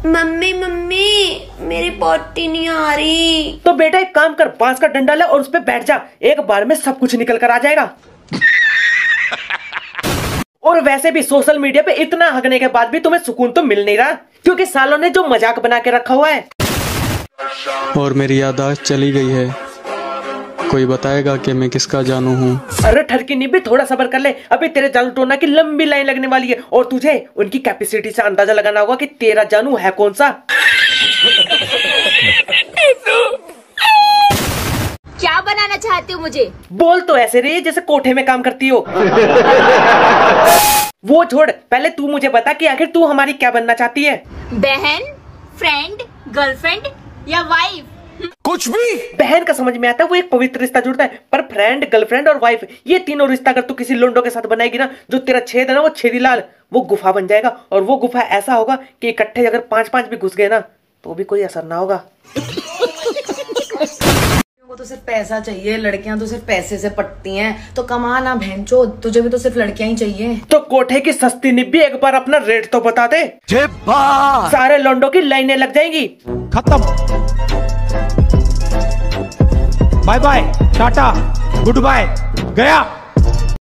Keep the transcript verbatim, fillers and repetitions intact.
Mummy mummy मेरी potty नहीं आ रही। तो बेटा एक काम कर, बांस का डंडा ले और उस पे बैठ जा, एक बार में सब कुछ निकल कर आ जाएगा। और वैसे भी सोशल मीडिया पे इतना हगने के बाद भी तुम्हें सुकून तो मिल नहीं रहा, क्योंकि सालों ने जो मजाक बना के रखा हुआ है। और मेरी याददाश्त चली गई है, कोई बताएगा कि मैं किसका जानू हूँ। अरे ठरकी निब्बी थोड़ा सब्र कर ले, अभी तेरे जानू टोना की लंबी लाइन लगने वाली है और तुझे उनकी कैपेसिटी से अंदाजा लगाना होगा कि तेरा जानू है कौन सा। क्या बनाना चाहती हो मुझे? बोल तो ऐसे रही जैसे कोठे में काम करती हो। वो छोड़, पहले तू मुझे बता कि आखिर तू हमारी क्या बनना चाहती है। बहन, फ्रेंड, गर्लफ्रेंड या वाइफ? कुछ भी। बहन का समझ में आता है, वो एक पवित्र रिश्ता जुड़ता है, पर फ्रेंड, गर्लफ्रेंड और वाइफ ये तीनों रिश्ता अगर तू किसी लोंडो के साथ बनाएगी ना, जो तेरा छेद है ना वो छेदीलाल, वो गुफा बन जाएगा। और वो गुफा ऐसा होगा कि इकट्ठे अगर पांच पांच भी घुस गए ना तो भी कोई असर ना होगा। तो सिर्फ पैसा चाहिए, लड़कियां तो सिर्फ पैसे से पटती हैं, तो कमा ना भैंचो, तुझे भी तो सिर्फ लड़कियां ही चाहिए। तो कोठे की सस्ती निब्बी एक बार अपना रेट तो बता दे, सारे लोंडो की लाइनें लग जाएंगी। खत्म, bye bye, tata, goodbye, गया।